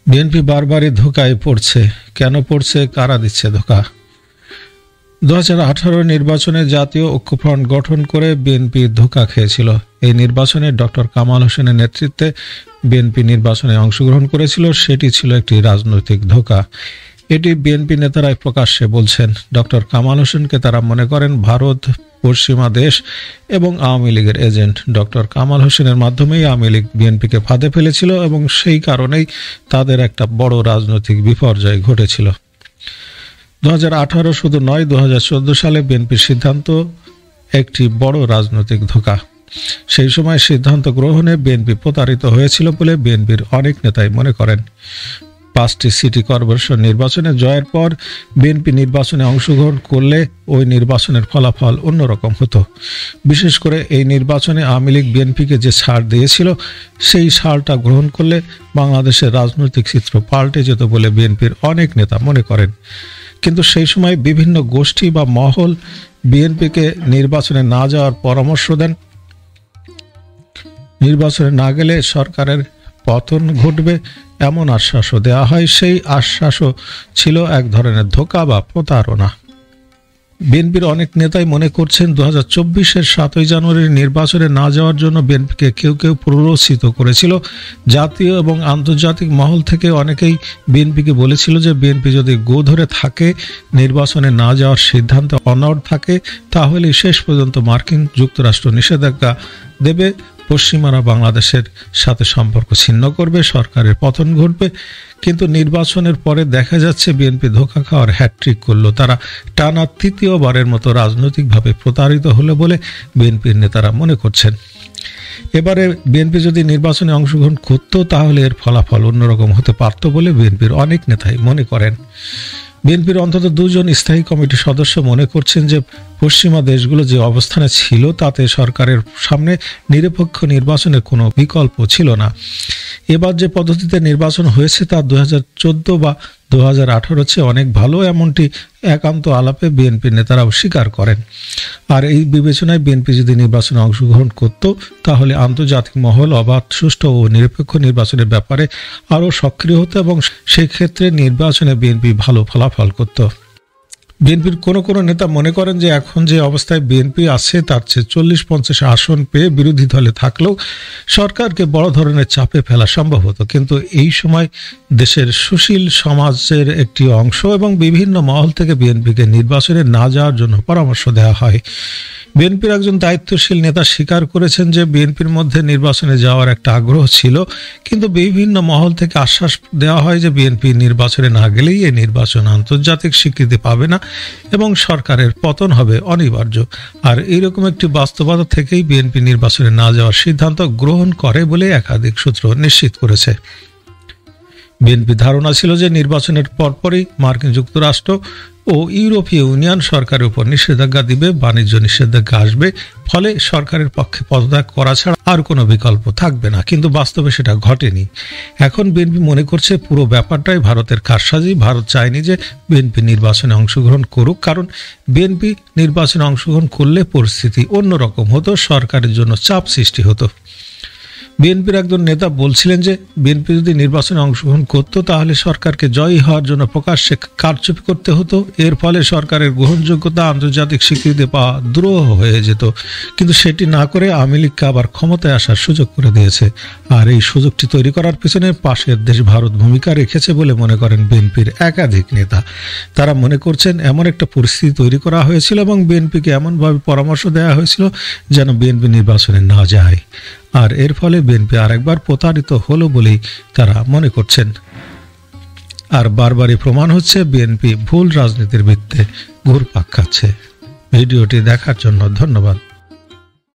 BNP বারবারই ধোঁকায় পড়ছে। কেন পড়ছে, কারা দিচ্ছে ধোঁকা? 2018 নির্বাচনে জাতীয় ঐক্যফ্রন্ট গঠন করে বিএনপি ধোঁকা খেয়েছিল। এই নির্বাচনে ডক্টর কামাল হোসেনের নেতৃত্বে বিএনপি নির্বাচনে অংশগ্রহণ করেছিল। সেটি ছিল একটি রাজনৈতিক ধোঁকা। এটি বিএনপি নেতারাই প্রকাশ্যে বলছেন। ডক্টর কামাল হোসেনকে তারা মনে করেন ভারত, পশ্চিমা দেশ এবং আওয়ামী লীগের এজেন্ট। ডক্টর কামাল হোসেনের মাধ্যমেই আওয়ামী লীগ বিএনপিকে ফাঁদে ফেলেছিল এবং সেই কারণেই তাদের একটা বড় রাজনৈতিক বিপর্যয় ঘটেছিল। 2018 শুধু নয়, 2014 সালে বিএনপির সিদ্ধান্ত একটি বড় রাজনৈতিক ধোঁকা। সেই সময় সিদ্ধান্ত গ্রহণে বিএনপি প্রতারিত হয়েছিল বলে বিএনপির অনেক নেতাই মনে করেন। 5টি সিটি কর্পোরেশন নির্বাচনে জয়ের পর বিএনপি নির্বাচনে অংশগ্রহণ করলে ওই নির্বাচনের ফলাফল অন্যরকম হতো। বিশেষ করে এই নির্বাচনে আওয়ামী লীগ বিএনপিকে যে ছাড় দিয়েছিল, সেই ছাড়টা গ্রহণ করলে বাংলাদেশের রাজনৈতিক চিত্র পাল্টে যেত বলে বিএনপির অনেক নেতা মনে করেন। কিন্তু সেই সময় বিভিন্ন গোষ্ঠী বা মহল বিএনপিকে নির্বাচনে না যাওয়ার পরামর্শ দেন। নির্বাচনে না গেলে সরকারের পতন ঘটবে এমন আশ্বাসও দেওয়া হয়। সেই আশ্বাসও ছিল এক ধরনের ধোঁকা বা প্রতারণা। বিএনপির অনেক নেতাই মনে করছেন 2024-এর 7ই জানুয়ারির নির্বাচনে না যাওয়ার জন্য বিএনপিকে কেউ কেউ প্ররোচিত করেছিল। জাতীয় এবং আন্তর্জাতিক মহল থেকে অনেকেই বিএনপিকে বলেছিল যে বিএনপি যদি গো ধরে থাকে, নির্বাচনে না যাওয়ার সিদ্ধান্তে অনড় থাকে, তাহলে শেষ পর্যন্ত মার্কিন যুক্তরাষ্ট্র নিষেধাজ্ঞা দেবে, পশ্চিমারা বাংলাদেশের সাথে সম্পর্ক ছিন্ন করবে, সরকারের পতন ঘটবে। কিন্তু নির্বাচনের পরে দেখা যাচ্ছে বিএনপি ধোঁকা খাওয়ার হ্যাট্রিক করলো। তারা টানা তৃতীয়বারের মতো রাজনৈতিকভাবে প্রতারিত হলো বলে বিএনপির নেতারা মনে করছেন। এবারে বিএনপি যদি নির্বাচনে অংশগ্রহণ করত, তাহলে এর ফলাফল অন্যরকম হতে পারত বলে বিএনপির অনেক নেতাই মনে করেন। বিএনপির অন্তত 2 জন স্থায়ী কমিটির সদস্য মনে করছেন যে পশ্চিমা দেশগুলো যে অবস্থানে ছিল, তাতে সরকারের সামনে নিরপেক্ষ নির্বাচনের কোনো বিকল্প ছিল না। এবার যে পদ্ধতিতে নির্বাচন হয়েছে তা 2014 বা 2018 চেয়ে অনেক ভালো, এমনটি একান্ত আলাপে বিএনপির নেতারাও স্বীকার করেন। আর এই বিবেচনায় বিএনপি যদি নির্বাচনে অংশগ্রহণ করত, তাহলে আন্তর্জাতিক মহল অবাধ, সুষ্ঠু ও নিরপেক্ষ নির্বাচনের ব্যাপারে আরও সক্রিয় হতো এবং সেক্ষেত্রে নির্বাচনে বিএনপি ভালো ফলাফল করত। বিএনপির কোনো নেতা মনে করেন যে এখন যে অবস্থায় বিএনপি আছে, তার চেয়ে 40-50 আসন পেয়ে বিরোধী দলে থাকলেও সরকারকে বড় ধরনের চাপে ফেলা সম্ভব হতো। কিন্তু এই সময় দেশের সুশীল সমাজের একটি অংশ এবং বিভিন্ন মহল থেকে বিএনপিকে নির্বাচনে না যাওয়ার জন্য পরামর্শ দেওয়া হয়। বিএনপির একজন দায়িত্বশীল নেতা স্বীকার করেছেন যে বিএনপির মধ্যে নির্বাচনে যাওয়ার একটা আগ্রহ ছিল, কিন্তু বিভিন্ন মহল থেকে আশ্বাস দেওয়া হয় যে বিএনপি নির্বাচনে না গেলেই এই নির্বাচন আন্তর্জাতিক স্বীকৃতি পাবে না এবং সরকারের পতন হবে অনিবার্য। আর এইরকম একটি বাস্তবতা থেকেই বিএনপি নির্বাচনে না যাওয়ার সিদ্ধান্ত গ্রহণ করে বলে একাধিক সূত্র নিশ্চিত করেছে। বিএনপি ধারণা ছিল যে নির্বাচনের পরপরই মার্কিন যুক্তরাষ্ট্র ও ইউরোপীয় ইউনিয়ন সরকারের উপর নিষেধাজ্ঞা দিবে, বাণিজ্য নিষেধাজ্ঞা আসবে, ফলে সরকারের পক্ষে পদত্যাগ করা ছাড়া আর কোনো বিকল্প থাকবে না। কিন্তু বাস্তবে সেটা ঘটেনি। এখন বিএনপি মনে করছে পুরো ব্যাপারটাই ভারতের কারসাজি। ভারত চায়নি যে বিএনপি নির্বাচনে অংশগ্রহণ করুক, কারণ বিএনপি নির্বাচনে অংশগ্রহণ করলে পরিস্থিতি অন্যরকম হতো, সরকারের জন্য চাপ সৃষ্টি হতো। বিএনপির একজন নেতা বলছিলেন যে বিএনপি যদি নির্বাচনে অংশগ্রহণ করত, তাহলে সরকারকে জয়ী হওয়ার জন্য প্রকাশ্যে কারচুপি করতে হতো। এর ফলে সরকারের গ্রহণযোগ্যতা, আন্তর্জাতিক স্বীকৃতি পাওয়া দুরূহ হয়ে যেত। কিন্তু সেটি না করে আওয়ামী লীগকে আবার ক্ষমতায় আসার সুযোগ করে দিয়েছে। আর এই সুযোগটি তৈরি করার পেছনে পাশের দেশ ভারত ভূমিকা রেখেছে বলে মনে করেন বিএনপির একাধিক নেতা। তারা মনে করছেন এমন একটা পরিস্থিতি তৈরি করা হয়েছিল এবং বিএনপিকে এমনভাবে পরামর্শ দেওয়া হয়েছিল যেন বিএনপি নির্বাচনে না যায়। আর এর ফলে বিএনপি আরেকবার প্রতারিত হলো বলেই তারা মনে করছেন। আর বারবারই প্রমাণ হচ্ছে বিএনপি ভুল রাজনীতির ভিত্তিতে ঘুরপাক খাচ্ছে। ভিডিওটি দেখার জন্য ধন্যবাদ।